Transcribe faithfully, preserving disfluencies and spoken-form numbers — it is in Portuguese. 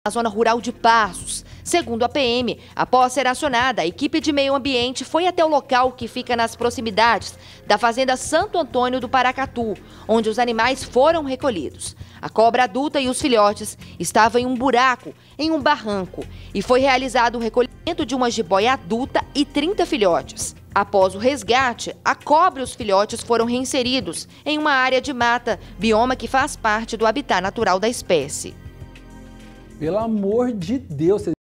na zona rural de Passos. Segundo a P M, após ser acionada, a equipe de meio ambiente foi até o local que fica nas proximidades da fazenda Santo Antônio do Paracatu, onde os animais foram recolhidos. A cobra adulta e os filhotes estavam em um buraco, em um barranco, e foi realizado o recolhimento de uma jiboia adulta e trinta filhotes. Após o resgate, a cobra e os filhotes foram reinseridos em uma área de mata, bioma que faz parte do habitat natural da espécie. Pelo amor de Deus!